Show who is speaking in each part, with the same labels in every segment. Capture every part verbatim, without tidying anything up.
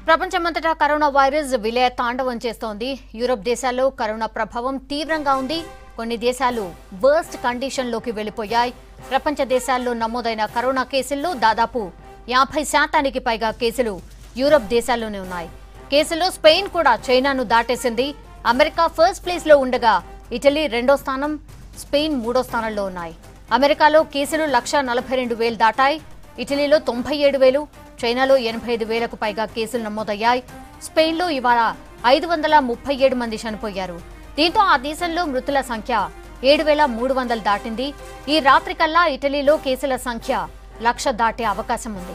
Speaker 1: ప్రపంచమంతటా corona virus విలయ తాండవం చేస్తోంది. యూరప్ దేశాల్లో కరోనా ప్రభావం తీవ్రంగా ఉంది. కొన్ని దేశాలు వర్స్ట్ కండిషన్లోకి వెళ్లిపోయాయి. ప్రపంచ దేశాల్లో నమోదైన కరోనా కేసుల్లో దాదాపు యాభై శాతానికి పైగా కేసులు యూరప్ దేశాల్లోనే ఉన్నాయి. కేసుల్లో స్పెయిన్ కూడా చైనాను దాటేసింది. అమెరికా ఫస్ట్ ప్లేస్ లో ఉండగా ఇటలీ రెండో స్థానం, స్పెయిన్ మూడో స్థానంలో ఉన్నాయి. అమెరికాలో కేసులు లక్ష నలభై రెండు వేలు దాటాయి. ఇటలీలో తొంభై ఏడు వేలు, చైనాలో ఎనభై ఐదు వేలకు పైగా కేసులు నమోదయ్యాయి. స్పెయిన్లో ఇవాళ ఐదు వందల ముప్పై ఏడు మంది చనిపోయారు. దీంతో ఆ దేశంలో మృతుల సంఖ్య ఏడు వేల మూడు వందలు దాటింది. ఈ రాత్రికల్లా ఇటలీలో కేసుల సంఖ్య లక్ష దాటే అవకాశం ఉంది.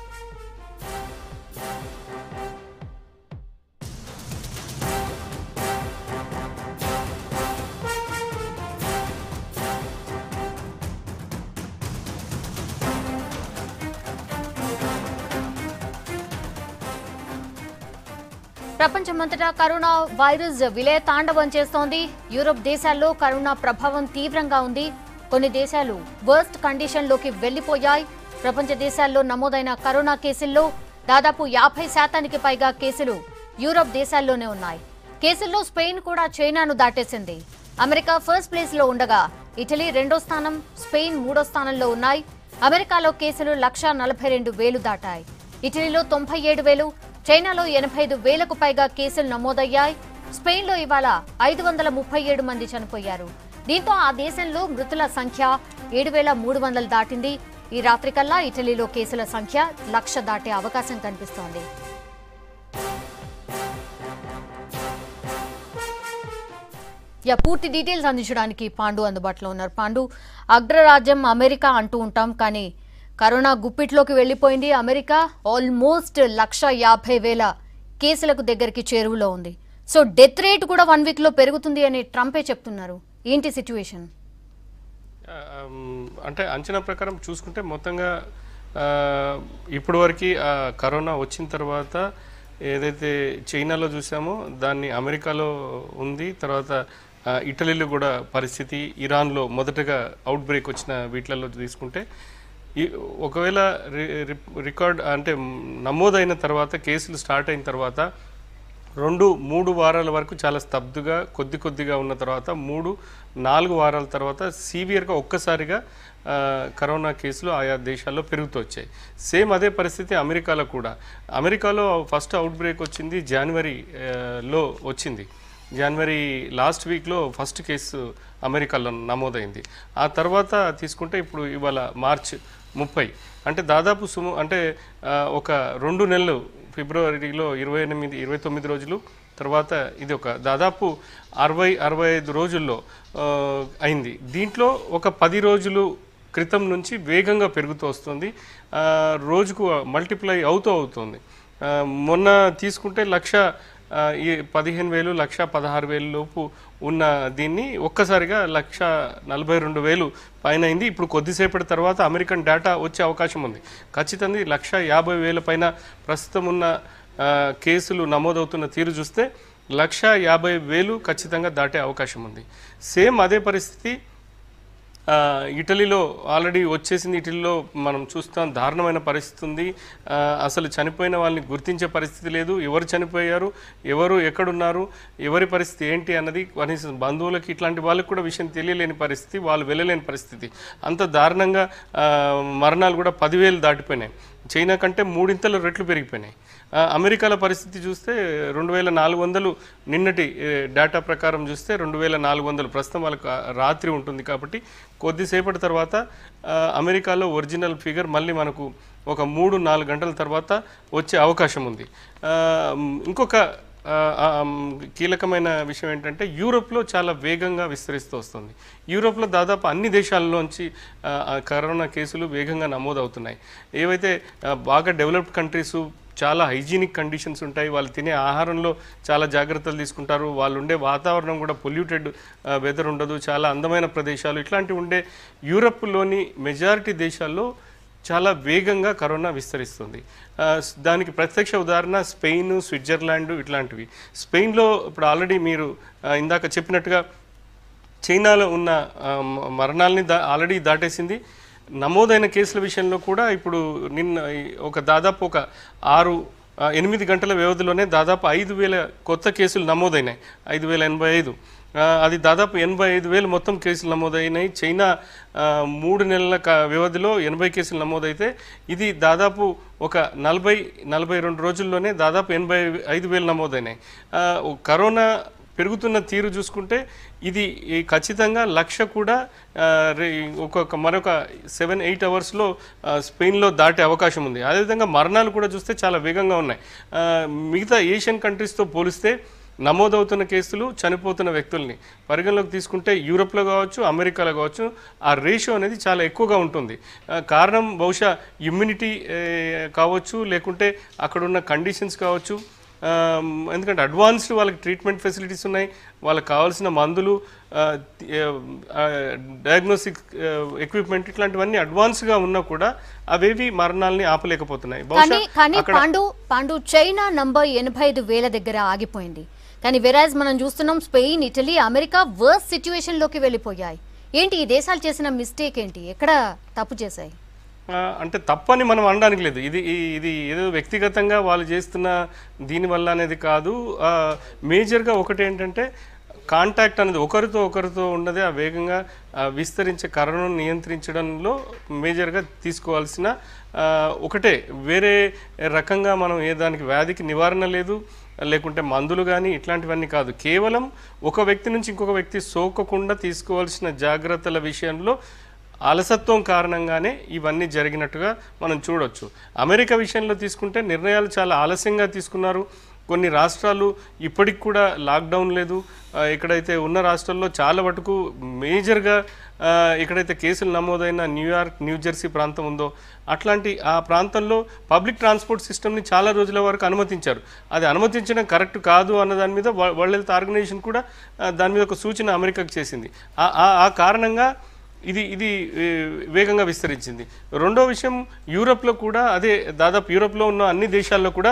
Speaker 1: ప్రపంచమంతటా కరోనా వైరస్ విలయ తాండవం చేస్తోంది. యూరప్ దేశాల్లో కరోనా ప్రభావం తీవ్రంగా ఉంది. కొన్ని దేశాలు వర్స్ట్ కండిషన్ లోకి వెళ్లిపోయాయి. ప్రపంచ దేశాల్లో నమోదైన కరోనా కేసుల్లో దాదాపు యాభై శాతానికి పైగా కేసులు యూరప్ దేశాల్లోనే ఉన్నాయి. కేసుల్లో స్పెయిన్ కూడా చైనాను దాటేసింది. అమెరికా ఫస్ట్ ప్లేస్ లో ఉండగా ఇటలీ రెండో స్థానం, స్పెయిన్ మూడో స్థానంలో ఉన్నాయి. అమెరికాలో కేసులు లక్ష నలభై రెండు వేలు దాటాయి. ఇటలీలో తొంభై ఏడు వేలు, చైనాలో ఎనభై ఐదు వేలకు పైగా కేసులు నమోదయ్యాయి. స్పెయిన్లో ఇవాళ ఐదు వందల ముప్పై ఏడు మంది చనిపోయారు. దీంతో ఆ దేశంలో మృతుల సంఖ్య ఏడు వేల మూడు వందలు దాటింది. ఈ రాత్రికల్లా ఇటలీలో కేసుల సంఖ్య లక్ష దాటే అవకాశం కనిపిస్తోంది. యా పూర్తి డీటెయిల్స్ అందించడానికి పాండు అందుబాటులో ఉన్నారు. పాండు, అగ్రరాజ్యం అమెరికా అంటూ ఉంటాం, కానీ కరోనా గుప్పిట్లోకి వెళ్లిపోయింది. అమెరికా ఆల్మోస్ట్ లక్ష యాభై వేల కేసులకు దగ్గరికి చేరువలో ఉంది. సో డెత్ రేట్ కూడా వన్ వీక్ లో పెరుగుతుంది అని ట్రంపే చెప్తున్నారు. ఏంటి సిచ్యువేషన్?
Speaker 2: అంటే అంచనా ప్రకారం చూసుకుంటే మొత్తంగా ఇప్పటి వరకు కరోనా వచ్చిన తర్వాత ఏదైతే చైనాలో చూసామో దాన్ని అమెరికాలో ఉంది. తర్వాత ఇటలీలో కూడా పరిస్థితి, ఇరాన్లో మొదటగా అవుట్ బ్రేక్ వచ్చిన వీటిలలో తీసుకుంటే ఒకవేళ రికార్డ్ అంటే నమోదైన తర్వాత కేసులు స్టార్ట్ అయిన తర్వాత రెండు మూడు వారాల వరకు చాలా స్తబ్దుగా కొద్ది కొద్దిగా ఉన్న తర్వాత మూడు నాలుగు వారాల తర్వాత సీవియర్గా ఒక్కసారిగా కరోనా కేసులు ఆయా దేశాల్లో పెరుగుతూ వచ్చాయి. సేమ్ అదే పరిస్థితి అమెరికాలో కూడా. అమెరికాలో ఫస్ట్ అవుట్ బ్రేక్ వచ్చింది జనవరిలో వచ్చింది. జనవరి లాస్ట్ వీక్లో ఫస్ట్ కేసు అమెరికాలో నమోదైంది. ఆ తర్వాత తీసుకుంటే ఇప్పుడు ఇవాళ మార్చ్ ముప్పై, అంటే దాదాపు సుము అంటే ఒక రెండు నెలలు, ఫిబ్రవరిలో ఇరవై ఎనిమిది ఇరవై తొమ్మిది రోజులు తర్వాత ఇది ఒక దాదాపు అరవై అరవై ఐదు రోజుల్లో అయింది. దీంట్లో ఒక పది రోజులు క్రితం నుంచి వేగంగా పెరుగుతూ వస్తుంది. రోజుకు మల్టిప్లై అవుతూ అవుతుంది. మొన్న తీసుకుంటే లక్ష ఈ పదిహేను వేలు లక్ష పదహారు వేలు లోపు ఉన్న దీన్ని ఒక్కసారిగా లక్ష నలభై రెండు వేలు పైన అయింది. ఇప్పుడు కొద్దిసేపటి తర్వాత అమెరికన్ డేటా వచ్చే అవకాశం ఉంది. ఖచ్చితంగా లక్ష యాభై వేల పైన ప్రస్తుతం ఉన్న కేసులు నమోదవుతున్న తీరు చూస్తే లక్ష యాభై వేలు ఖచ్చితంగా దాటే అవకాశం ఉంది. సేమ్ అదే పరిస్థితి ఇటలీలో ఆల్రెడీ వచ్చేసింది. ఇటలీలో మనం చూస్తాం దారుణమైన పరిస్థితి ఉంది. అసలు చనిపోయిన వాళ్ళని గుర్తించే పరిస్థితి లేదు. ఎవరు చనిపోయారు, ఎవరు ఎక్కడున్నారు, ఎవరి పరిస్థితి ఏంటి అన్నది కనీసం బంధువులకి ఇట్లాంటి వాళ్ళకి కూడా విషయం తెలియలేని పరిస్థితి, వాళ్ళు వెళ్ళలేని పరిస్థితి. అంత దారుణంగా మరణాలు కూడా పదివేలు దాటిపోయినాయి. చైనా కంటే మూడింతలు రెట్లు పెరిగిపోయినాయి. అమెరికాల పరిస్థితి చూస్తే రెండు వేల నాలుగు వందలు నిన్నటి డేటా ప్రకారం చూస్తే రెండు వేల నాలుగు వందలు ప్రస్తుతం వాళ్ళకి రాత్రి ఉంటుంది కాబట్టి కొద్దిసేపటి తర్వాత అమెరికాలో ఒరిజినల్ ఫిగర్ మళ్ళీ మనకు ఒక మూడు నాలుగు గంటల తర్వాత వచ్చే అవకాశం ఉంది. ఇంకొక కీలకమైన విషయం ఏంటంటే యూరోప్లో చాలా వేగంగా విస్తరిస్తూ వస్తుంది. యూరోప్లో దాదాపు అన్ని దేశాల్లోంచి కరోనా కేసులు వేగంగా నమోదవుతున్నాయి. ఏవైతే బాగా డెవలప్డ్ కంట్రీసు చాలా హైజీనిక్ కండిషన్స్ ఉంటాయి, వాళ్ళు తినే ఆహారంలో చాలా జాగ్రత్తలు తీసుకుంటారు, వాళ్ళు ఉండే వాతావరణం కూడా పొల్యూటెడ్ వెదర్ ఉండదు, చాలా అందమైన ప్రదేశాలు ఇట్లాంటివి ఉండే యూరప్లోని మెజారిటీ దేశాల్లో చాలా వేగంగా కరోనా విస్తరిస్తుంది. దానికి ప్రత్యక్ష ఉదాహరణ స్పెయిన్, స్విట్జర్లాండ్ ఇట్లాంటివి. స్పెయిన్లో ఇప్పుడు ఆల్రెడీ మీరు ఇందాక చెప్పినట్టుగా చైనాలో ఉన్న మరణాలని దా ఆల్రెడీ దాటేసింది. నమోదైన కేసుల విషయంలో కూడా ఇప్పుడు నిన్న ఒక దాదాపు ఒక ఆరు ఎనిమిది గంటల వ్యవధిలోనే దాదాపు ఐదు వేల కొత్త కేసులు నమోదైనాయి. ఐదు వేల ఎనభై ఐదు అది దాదాపు ఎనభై ఐదు వేలు మొత్తం కేసులు నమోదైనాయి. చైనా మూడు నెలల వ్యవధిలో ఎనభై కేసులు నమోదైతే ఇది దాదాపు ఒక నలభై నలభై రెండు రోజుల్లోనే దాదాపు ఎనభై ఐదు వేలు నమోదైనాయి. కరోనా పెరుగుతున్న తీరు చూసుకుంటే ఇది ఖచ్చితంగా లక్ష కూడా ఒక్కొక్క మరొక సెవెన్ ఎయిట్ అవర్స్లో స్పెయిన్లో దాటే అవకాశం ఉంది. అదేవిధంగా మరణాలు కూడా చూస్తే చాలా వేగంగా ఉన్నాయి. మిగతా ఏషియన్ కంట్రీస్తో పోలిస్తే నమోదవుతున్న కేసులు చనిపోతున్న వ్యక్తుల్ని పరిగణలోకి తీసుకుంటే యూరోప్లో కావచ్చు, అమెరికాలో కావచ్చు, ఆ రేషియో అనేది చాలా ఎక్కువగా ఉంటుంది. కారణం బహుశా ఇమ్యూనిటీ కావచ్చు, లేకుంటే అక్కడున్న కండిషన్స్ కావచ్చు. ఎందుకంటే అడ్వాన్స్డ్ వాళ్ళకి ట్రీట్మెంట్ ఫెసిలిటీస్ ఉన్నాయి, వాళ్ళకి కావాల్సిన మందులు, డయాగ్నోస్టిక్ ఎక్విప్మెంట్ ఇట్లాంటివన్నీ అడ్వాన్స్గా ఉన్నా కూడా అవేవి మరణాలని ఆపలేకపోతున్నాయి.
Speaker 1: పాండు పాండు చైనా నంబర్ ఎనభై ఐదు వేల దగ్గర ఆగిపోయింది. కానీ వెరాజ్ మనం చూస్తున్నాం Spain, Italy, America worst situation లోకి వెళ్ళిపోయాయి. ఏంటి ఈ దేశాలు చేసిన మిస్టేక్ ఏంటి? ఎక్కడ తప్పు చేశాయి?
Speaker 2: అంటే తప్పని మనం అనడానికి లేదు. ఇది ఇది ఏదో వ్యక్తిగతంగా వాళ్ళు చేస్తున్న దీనివల్ల అనేది కాదు. మేజర్గా ఒకటి ఏంటంటే కాంటాక్ట్ అనేది ఒకరితో ఒకరితో ఉన్నదే ఆ వేగంగా విస్తరించే కరోనాను నియంత్రించడంలో మేజర్గా తీసుకోవాల్సిన ఒకటే. వేరే రకంగా మనం ఏ దానికి వ్యాధికి నివారణ లేదు, లేకుంటే మందులు కానీ ఇట్లాంటివన్నీ కాదు. కేవలం ఒక వ్యక్తి నుంచి ఇంకొక వ్యక్తి సోకకుండా తీసుకోవాల్సిన జాగ్రత్తల విషయంలో అలసత్వం కారణంగానే ఇవన్నీ జరిగినట్టుగా మనం చూడొచ్చు. అమెరికా విషయంలో తీసుకుంటే నిర్ణయాలు చాలా ఆలస్యంగా తీసుకున్నారు. కొన్ని రాష్ట్రాలు ఇప్పటికి కూడా లాక్డౌన్ లేదు. ఇక్కడైతే ఉన్న రాష్ట్రాల్లో చాలా మటుకు మేజర్గా ఎక్కడైతే కేసులు నమోదైన న్యూయార్క్, న్యూజెర్సీ ప్రాంతం ఉందో అట్లాంటి ఆ ప్రాంతంలో పబ్లిక్ ట్రాన్స్పోర్ట్ సిస్టమ్ని చాలా రోజుల వరకు అనుమతించారు. అది అనుమతించడం కరెక్ట్ కాదు అన్న దాని మీద వరల్డ్ హెల్త్ ఆర్గనైజేషన్ కూడా దాని మీద ఒక సూచన అమెరికాకు చేసింది. ఆ కారణంగా ఇది ఇది వేగంగా విస్తరించింది. రెండో విషయం, యూరోప్లో కూడా అదే, దాదాపు యూరోప్లో ఉన్న అన్ని దేశాల్లో కూడా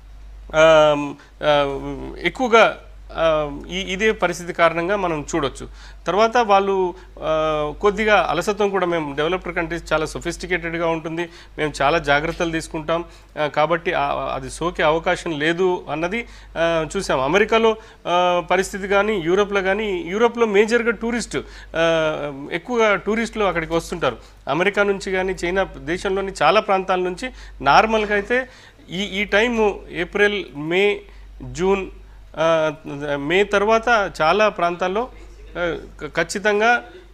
Speaker 2: ఎక్కువగా ఈ ఇదే పరిస్థితి కారణంగా మనం చూడొచ్చు. తర్వాత వాళ్ళు కొద్దిగా అలసత్వం కూడా, మేము డెవలప్డ్ కంట్రీస్ చాలా సొఫిస్టికేటెడ్గా ఉంటుంది, మేము చాలా జాగ్రత్తలు తీసుకుంటాం కాబట్టి అది సోకే అవకాశం లేదు అన్నది చూసాం. అమెరికాలో పరిస్థితి కానీ, యూరోప్లో కానీ, యూరోప్లో మేజర్గా టూరిస్ట్ ఎక్కువగా టూరిస్టులు అక్కడికి వస్తుంటారు. అమెరికా నుంచి కానీ, చైనా దేశంలోని చాలా ప్రాంతాల నుంచి. నార్మల్గా అయితే ఈ ఈ time April, May, June, May తర్వాత చాలా ప్రాంతాల్లో ఖచ్చితంగా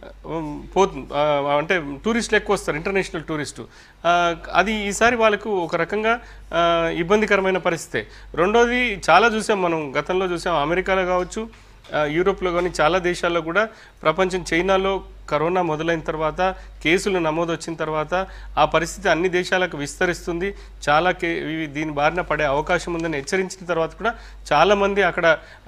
Speaker 2: పోతుంది. అంటే టూరిస్టులు ఎక్కువ వస్తారు, ఇంటర్నేషనల్ టూరిస్టు. అది ఈసారి వాళ్ళకు ఒక రకంగా ఇబ్బందికరమైన పరిస్థితే. రెండోది, చాలా చూసాం మనం, గతంలో చూసాం అమెరికాలో కావచ్చు, యూరోప్లో కానీ చాలా దేశాల్లో కూడా ప్రపంచం, చైనాలో కరోనా మొదలైన తర్వాత, కేసులు నమోదు వచ్చిన తర్వాత ఆ పరిస్థితి అన్ని దేశాలకు విస్తరిస్తుంది, చాలా కే దీని బారిన పడే అవకాశం ఉందని హెచ్చరించిన తర్వాత కూడా చాలామంది అక్కడ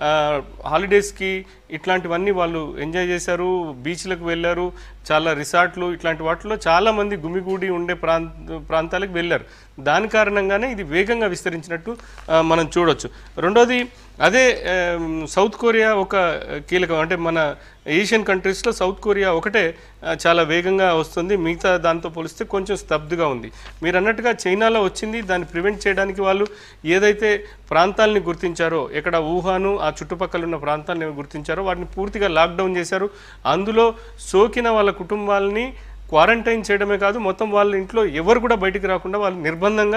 Speaker 2: హాలిడేస్కి ఇట్లాంటివన్నీ వాళ్ళు ఎంజాయ్ చేశారు, బీచ్లకు వెళ్ళారు, చాలా రిసార్ట్లు ఇట్లాంటి వాటిలో చాలామంది గుమిగూడి ఉండే ప్రాంత ప్రాంతాలకు వెళ్ళారు. దాని కారణంగానే ఇది వేగంగా విస్తరించినట్టు మనం చూడొచ్చు. రెండోది, అదే సౌత్ కొరియా ఒక కీలకం. అంటే మన ఏషియన్ కంట్రీస్లో సౌత్ కొరియా ఒకటే చాలా వేగంగా వస్తుంది, మిగతా దాంతో పోలిస్తే కొంచెం స్తబ్దుగా ఉంది. మీరు అన్నట్టుగా చైనాలో వచ్చింది, దాన్ని ప్రివెంట్ చేయడానికి వాళ్ళు ఏదైతే ప్రాంతాలని గుర్తించారో, ఎక్కడ వుహాను ఆ చుట్టుపక్కల ఉన్న ప్రాంతాలను గుర్తించారో వాటిని పూర్తిగా లాక్డౌన్ చేశారు. అందులో సోకిన వాళ్ళ కుటుంబాలని క్వారంటైన్ చేయడమే కాదు, మొత్తం వాళ్ళ ఇంట్లో ఎవరు కూడా బయటికి రాకుండా వాళ్ళు నిర్బంధంగా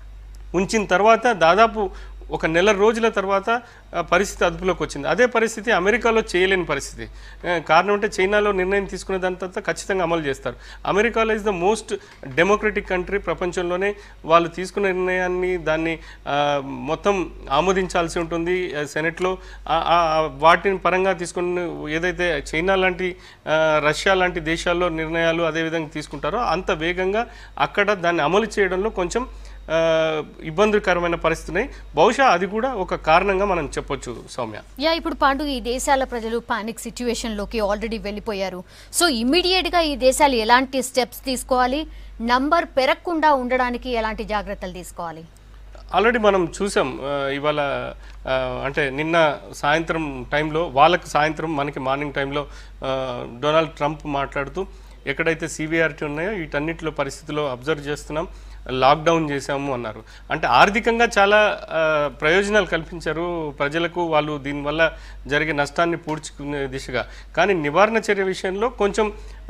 Speaker 2: ఉంచిన తర్వాత దాదాపు ఒక నెల రోజుల తర్వాత పరిస్థితి అదుపులోకి వచ్చింది. అదే పరిస్థితి అమెరికాలో చేయలేని పరిస్థితి. కారణం అంటే చైనాలో నిర్ణయం తీసుకునే దాని తర్వాత ఖచ్చితంగా అమలు చేస్తారు. అమెరికాలో is the most democratic country ప్రపంచంలోనే. వాళ్ళు తీసుకున్న నిర్ణయాన్ని దాన్ని మొత్తం ఆమోదించాల్సి ఉంటుంది సెనెట్లో. వాటిని పరంగా తీసుకుని ఏదైతే చైనా లాంటి, రష్యా లాంటి దేశాల్లో నిర్ణయాలు అదేవిధంగా తీసుకుంటారో అంత వేగంగా అక్కడ దాన్ని అమలు చేయడంలో కొంచెం ఇబ్బందికరమైన పరిస్థితి. బహుశా అది కూడా ఒక కారణంగా మనం చెప్పొచ్చు సౌమ్య.
Speaker 1: యా, ఇప్పుడు పాండు, ఈ దేశాల ప్రజలు పానిక్ సిచ్యువేషన్ లోకి ఆల్రెడీ వెళ్ళిపోయారు. సో ఇమ్మీడియట్ గా ఈ దేశాలు ఎలాంటి స్టెప్స్ తీసుకోవాలి? నంబర్ పెరగకుండా ఉండడానికి ఎలాంటి జాగ్రత్తలు తీసుకోవాలి?
Speaker 2: ఆల్రెడీ మనం చూసాం ఇవాళ, అంటే నిన్న సాయంత్రం టైంలో, వాళ్ళకి సాయంత్రం మనకి మార్నింగ్ టైంలో డొనాల్డ్ ట్రంప్ మాట్లాడుతూ ఎక్కడైతే సివిఆర్టీ ఉన్నాయో వీటన్నిటిలో పరిస్థితిలో అబ్జర్వ్ చేస్తున్నాం. లాక్డౌన్ చేశాము అన్నారు. అంటే ఆర్థికంగా చాలా ప్రయోజనాలు కల్పించారు ప్రజలకు, వాళ్ళు దీనివల్ల జరిగే నష్టాన్ని పూడ్చుకునే దిశగా. కానీ నివారణ చర్య విషయంలో కొంచెం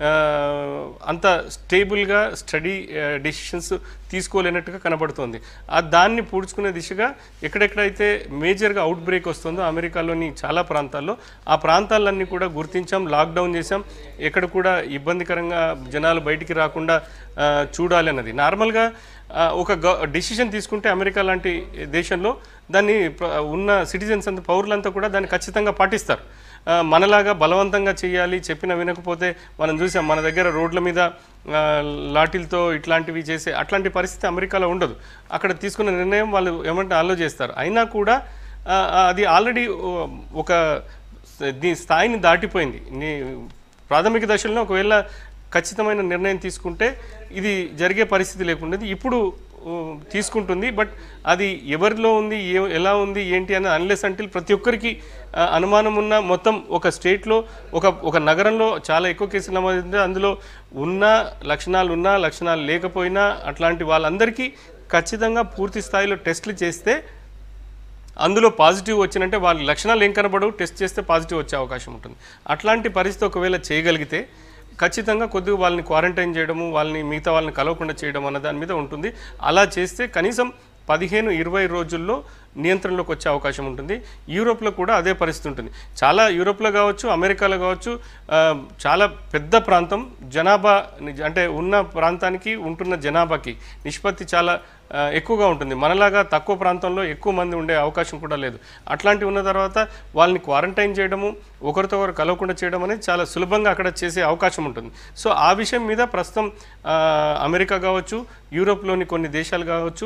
Speaker 2: అంత స్టేబుల్గా స్టడీ డెసిషన్స్ తీసుకోలేనట్టుగా కనబడుతోంది. ఆ దాన్ని పూడ్చుకునే దిశగా ఎక్కడెక్కడైతే మేజర్గా అవుట్ బ్రేక్ వస్తుందో అమెరికాలోని చాలా ప్రాంతాల్లో, ఆ ప్రాంతాలన్నీ కూడా గుర్తించాం, లాక్డౌన్ చేశాం. ఎక్కడ కూడా ఇబ్బందికరంగా జనాలు బయటికి రాకుండా చూడాలి అన్నది. నార్మల్గా ఒక డెసిషన్ తీసుకుంటే అమెరికా లాంటి దేశంలో దాన్ని ఉన్న సిటిజన్స్ అంతా, పౌరులంతా కూడా దాన్ని ఖచ్చితంగా పాటిస్తారు. మనలాగా బలవంతంగా చేయాలి, చెప్పిన వినకపోతే మనం చూసాం మన దగ్గర రోడ్ల మీద లాఠీలతో ఇట్లాంటివి చేసే అట్లాంటి పరిస్థితి అమెరికాలో ఉండదు. అక్కడ తీసుకున్న నిర్ణయం వాళ్ళు ఏమంటే అలో చేస్తారు. అయినా కూడా అది ఆల్రెడీ ఒక దీ స్థాయిని దాటిపోయింది. నీ ప్రాథమిక దశలో ఒకవేళ ఖచ్చితమైన నిర్ణయం తీసుకుంటే ఇది జరిగే పరిస్థితి లేకుండేది. ఇప్పుడు తీసుకుంటుంది, బట్ అది ఎవరిలో ఉంది, ఏ ఎలా ఉంది ఏంటి అని అన్లెస్ అంటిల్ ప్రతి ఒక్కరికి అనుమానం ఉన్న మొత్తం ఒక స్టేట్లో ఒక ఒక నగరంలో చాలా ఎక్కువ కేసులు నమోదైంది. అందులో ఉన్న లక్షణాలు ఉన్నా లక్షణాలు లేకపోయినా అట్లాంటి వాళ్ళందరికీ ఖచ్చితంగా పూర్తి స్థాయిలో టెస్టులు చేస్తే అందులో పాజిటివ్ వచ్చినంటే వాళ్ళ లక్షణాలు ఏం కనబడవు, టెస్ట్ చేస్తే పాజిటివ్ వచ్చే అవకాశం ఉంటుంది. అట్లాంటి పరిస్థితి ఒకవేళ చేయగలిగితే ఖచ్చితంగా కొద్దిగా వాళ్ళని క్వారంటైన్ చేయడము, వాళ్ళని మిగతా వాళ్ళని కలవకుండా చేయడం అన్న దాని మీద ఉంటుంది. అలా చేస్తే కనీసం పదిహేను ఇరవై రోజుల్లో నియంత్రణలోకి వచ్చే అవకాశం ఉంటుంది. యూరోప్లో కూడా అదే పరిస్థితి ఉంటుంది. చాలా యూరోప్లో కావచ్చు, అమెరికాలో కావచ్చు, చాలా పెద్ద ప్రాంతం, జనాభా అంటే ఉన్న ప్రాంతానికి ఉంటున్న జనాభాకి నిష్పత్తి చాలా ఎక్కువగా ఉంటుంది. మనలాగా తక్కువ ప్రాంతంలో ఎక్కువ మంది ఉండే అవకాశం కూడా లేదు. అట్లాంటివి ఉన్న తర్వాత వాళ్ళని క్వారంటైన్ చేయడము, ఒకరితో ఒకరు కలవకుండా చేయడం అనేది చాలా సులభంగా అక్కడ చేసే అవకాశం ఉంటుంది. సో ఆ విషయం మీద ప్రస్తుతం అమెరికా కావచ్చు, యూరోప్లోని కొన్ని దేశాలు కావచ్చు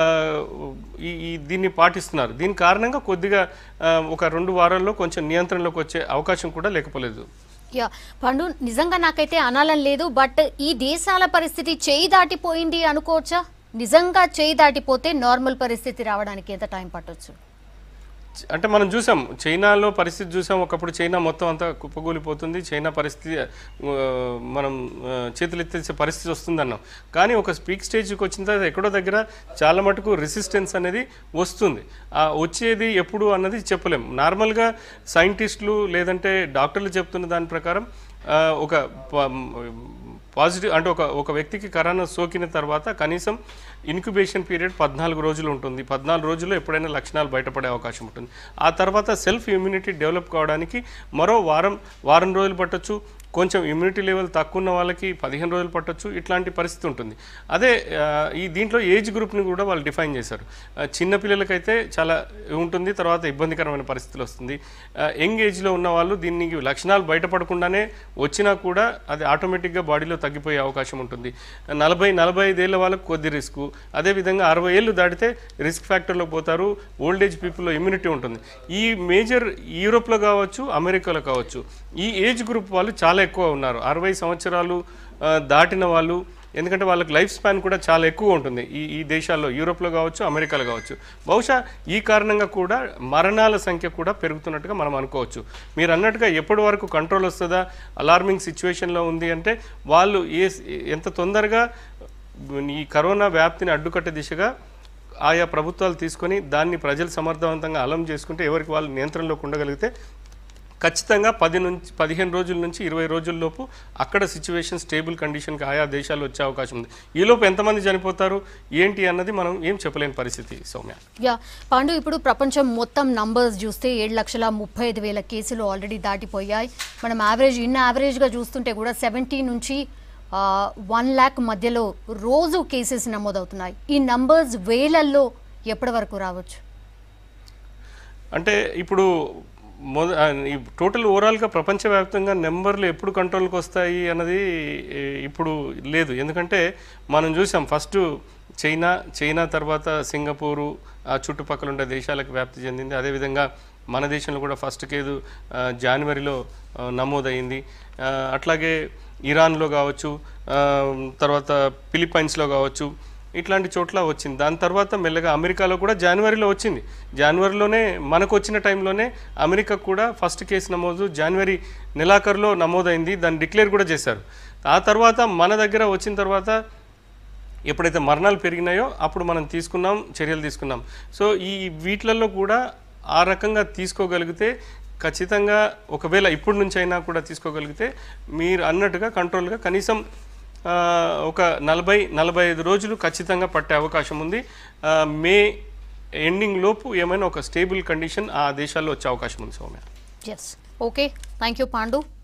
Speaker 2: ఈ దీన్ని పాటిస్తున్నారు. దీని కారణంగా కొద్దిగా ఒక రెండు వారాల్లో కొంచెం నియంత్రణలోకి వచ్చే అవకాశం కూడా లేకపోలేదు.
Speaker 1: యా పండు, నిజంగా నాకైతే అనాలని లేదు, బట్ ఈ దేశాల పరిస్థితి చేయి దాటిపోయింది అనుకోవచ్చా? నిజంగా చేయి దాటిపోతే నార్మల్ పరిస్థితి రావడానికి ఎంత టైం పట్టొచ్చు?
Speaker 2: అంటే మనం చూసాం చైనాలో పరిస్థితి చూసాం. ఒకప్పుడు చైనా మొత్తం అంతా కుప్పగూలిపోతుంది, చైనా పరిస్థితి మనం చేతులు ఎత్తేసే పరిస్థితి వస్తుంది అన్నాం. కానీ ఒక పీక్ స్టేజ్కి వచ్చిన తర్వాత ఎక్కడో దగ్గర చాలా మటుకు రెసిస్టెన్స్ అనేది వస్తుంది. వచ్చేది ఎప్పుడు అన్నది చెప్పలేం. నార్మల్గా సైంటిస్టులు లేదంటే డాక్టర్లు చెప్తున్న దాని ప్రకారం ఒక పాజిటివ్ అంటే ఒక ఒక వ్యక్తికి కరోనా సోకిన తర్వాత కనీసం ఇన్క్యుబేషన్ పీరియడ్ పద్నాలుగు రోజులు ఉంటుంది. పద్నాలుగు రోజుల్లో ఎప్పుడైనా లక్షణాలు బయటపడే అవకాశం ఉంటుంది. ఆ తర్వాత సెల్ఫ్ ఇమ్యూనిటీ డెవలప్ కావడానికి మరో వారం వారం రోజులు పట్టొచ్చు. కొంచెం ఇమ్యూనిటీ లెవెల్ తక్కువ ఉన్న వాళ్ళకి పదిహేను రోజులు పట్టొచ్చు. ఇట్లాంటి పరిస్థితి ఉంటుంది. అదే ఈ దీంట్లో ఏజ్ గ్రూప్ని కూడా వాళ్ళు డిఫైన్ చేశారు. చిన్నపిల్లలకైతే చాలా ఉంటుంది, తర్వాత ఇబ్బందికరమైన పరిస్థితులు వస్తుంది. యంగ్ ఏజ్లో ఉన్న వాళ్ళు దీనికి లక్షణాలు బయటపడకుండానే వచ్చినా కూడా అది ఆటోమేటిక్గా బాడీలో తగ్గిపోయే అవకాశం ఉంటుంది. నలభై నలభై ఐదేళ్ల వాళ్ళకు కొద్ది రిస్క్, అదేవిధంగా అరవై ఏళ్ళు దాటితే రిస్క్ ఫ్యాక్టర్లోకి పోతారు. ఓల్డ్ ఏజ్ పీపుల్లో ఇమ్యూనిటీ ఉంటుంది. ఈ మేజర్ యూరోప్లో కావచ్చు, అమెరికాలో కావచ్చు, ఈ ఏజ్ గ్రూప్ వాళ్ళు చాలా ఎక్కువ ఉన్నారు. అరవై సంవత్సరాలు దాటిన వాళ్ళు, ఎందుకంటే వాళ్ళకి లైఫ్ స్పాన్ కూడా చాలా ఎక్కువ ఉంటుంది ఈ ఈ దేశాల్లో, యూరోప్లో కావచ్చు, అమెరికాలో కావచ్చు. బహుశా ఈ కారణంగా కూడా మరణాల సంఖ్య కూడా పెరుగుతున్నట్టుగా మనం అనుకోవచ్చు. మీరు అన్నట్టుగా ఎప్పటి వరకు కంట్రోల్ వస్తుందా, అలార్మింగ్ సిచ్యువేషన్లో ఉంది అంటే వాళ్ళు ఏ ఎంత తొందరగా ఈ కరోనా వ్యాప్తిని అడ్డుకట్టే దిశగా ఆయా ప్రభుత్వాలు తీసుకొని దాన్ని ప్రజలు సమర్థవంతంగా అలం చేసుకుంటే, ఎవరికి వాళ్ళు నియంత్రణలోకి ఉండగలిగితే ఖచ్చితంగా పది నుంచి పదిహేను రోజుల నుంచి ఇరవై రోజుల్లోపు అక్కడ సిచ్యువేషన్ స్టేబుల్ కండిషన్కి ఆయా దేశాలు వచ్చే అవకాశం ఉంది. ఈలోపు ఎంతమంది చనిపోతారు ఏంటి అన్నది మనం ఏం చెప్పలేని పరిస్థితి. సౌమ్య,
Speaker 1: యా పాండు, ఇప్పుడు ప్రపంచం మొత్తం నంబర్స్ చూస్తే ఏడు లక్షల ముప్పై ఐదు వేల కేసులు ఆల్రెడీ దాటిపోయాయి. మనం యావరేజ్ ఇన్ యావరేజ్గా చూస్తుంటే కూడా సెవెంటీ నుంచి వన్ ల్యాక్ మధ్యలో రోజు కేసెస్ నమోదవుతున్నాయి. ఈ నంబర్స్ వేలల్లో ఎప్పటి వరకు రావచ్చు?
Speaker 2: అంటే ఇప్పుడు మొద ఈ టోటల్ ఓవరాల్గా ప్రపంచవ్యాప్తంగా నెంబర్లు ఎప్పుడు కంట్రోల్కి వస్తాయి అన్నది ఇప్పుడు లేదు. ఎందుకంటే మనం చూసాం ఫస్ట్ చైనా చైనా తర్వాత సింగపూరు, ఆ చుట్టుపక్కల ఉండే దేశాలకు వ్యాప్తి చెందింది. అదేవిధంగా మన దేశంలో కూడా ఫస్ట్ కేసు జనవరిలో నమోదైంది. అట్లాగే ఇరాన్లో కావచ్చు, తర్వాత ఫిలిప్పైన్స్లో కావచ్చు, ఇట్లాంటి చోట్ల వచ్చింది. దాని తర్వాత మెల్లగా అమెరికాలో కూడా జనవరిలో వచ్చింది. జనవరిలోనే మనకు వచ్చిన టైంలోనే అమెరికా కూడా ఫస్ట్ కేసు నమోదు జనవరి నెలాఖరులో నమోదైంది. దాన్ని డిక్లేర్ కూడా చేశారు. ఆ తర్వాత మన దగ్గర వచ్చిన తర్వాత ఎప్పుడైతే మరణాలు పెరిగినాయో అప్పుడు మనం తీసుకున్నాం, చర్యలు తీసుకున్నాం. సో ఈ వీటిలలో కూడా ఆ రకంగా తీసుకోగలిగితే ఖచ్చితంగా ఒకవేళ ఇప్పటి నుంచి అయినా కూడా తీసుకోగలిగితే మీరు అన్నట్టుగా కంట్రోల్గా కనీసం ఒక నలభై నలభై ఐదు రోజులు ఖచ్చితంగా పట్టే అవకాశం ఉంది. మే ఎండింగ్ లోపు ఏమైనా ఒక స్టేబుల్ కండిషన్ ఆ దేశాల్లో వచ్చే అవకాశం ఉంది Soumya.
Speaker 1: Yes, okay, thank you Pandu.